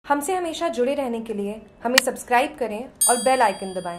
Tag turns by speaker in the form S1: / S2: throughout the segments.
S1: हमसे हमेशा जुड़े रहने के लिए हमें सब्सक्राइब करें और बेल आइकन दबाएं।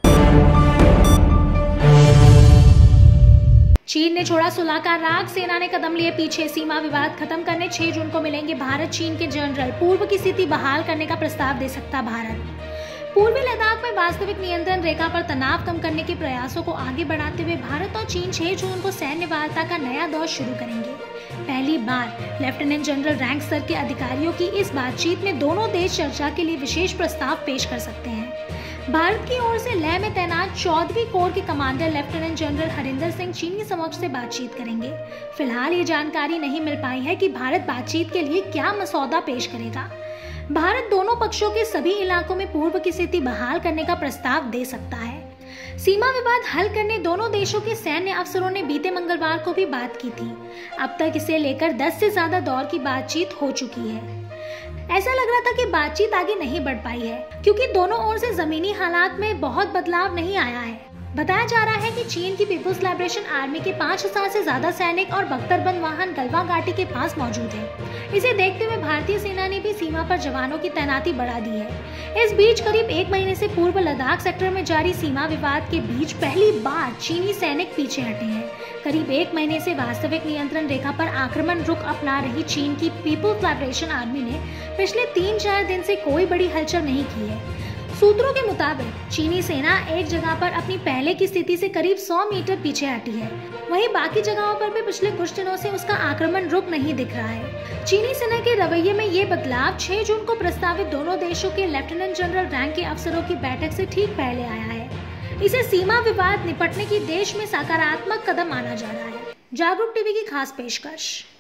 S2: चीन ने छोड़ा सुलह का राग, सेना ने कदम लिए पीछे। सीमा विवाद खत्म करने 6 जून को मिलेंगे भारत चीन के जनरल। पूर्व की स्थिति बहाल करने का प्रस्ताव दे सकता भारत। पूर्वी लद्दाख में वास्तविक नियंत्रण रेखा पर तनाव कम करने के प्रयासों को आगे बढ़ाते हुए भारत और चीन 6 जून को सैन्य वार्ता का नया दौर शुरू करेंगे। पहली बार लेफ्टिनेंट जनरल रैंक स्तर के अधिकारियों की इस बातचीत में दोनों देश चर्चा के लिए विशेष प्रस्ताव पेश कर सकते हैं। भारत की ओर से लेह में तैनात 14वीं कोर के commander lieutenant general Harinder Singh चीनी समक्ष से बातचीत करेंगे। फिलहाल ये जानकारी नहीं मिल पाई है कि भारत बातचीत के लिए क्या मसौदा पेश करेगा। भारत दोनों पक्षों के सभी इलाकों में पूर्व की स्थिति बहाल करने का प्रस्ताव दे सकता है। सीमा विवाद हल करने दोनों देशों के सैन्य अफसरों ने बीते मंगलवार को भी बात की थी। अब तक इसे लेकर 10 से ज्यादा दौर की बातचीत हो चुकी है। ऐसा लग रहा था कि बातचीत आगे नहीं बढ़ पाई है क्योंकि दोनों ओर से जमीनी हालात में बहुत बदलाव नहीं आया है। बताया जा रहा है कि चीन की पीपुल्स लिबरेशन आर्मी के 5000 से ज्यादा सैनिक और बख्तरबंद वाहन गलवा घाटी के पास मौजूद हैं। इसे देखते हुए भारतीय सेना ने भी सीमा पर जवानों की तैनाती बढ़ा दी है। इस बीच करीब 1 महीने से पूर्व लद्दाख सेक्टर में जारी सीमा विवाद के बीच पहली बार चीनी सैनिक पीछे हटे हैं। करीब 1 महीने से वास्तविक नियंत्रण रेखा पर आक्रमण रुख अपना रही चीन की पीपुल्स लिबरेशन आर्मी ने पिछले 3-4 दिन से कोई बड़ी हलचल नहीं की है। सूत्रों के मुताबिक चीनी सेना एक जगह पर अपनी पहले की स्थिति से करीब 100 मीटर पीछे हटी है। वहीं बाकी जगहों पर भी पिछले कुछ दिनों से उसका आक्रमण रुक नहीं दिख रहा है। चीनी सेना के रवैये में ये बदलाव 6 जून को प्रस्तावित दोनों देशों के लेफ्टिनेंट जनरल रैंक के अफसरों की बैठक से ठीक पहले आया है। इसे सीमा विवाद निपटने की देश में सकारात्मक कदम माना जा रहा है। जागरूक टीवी की खास पेशकश।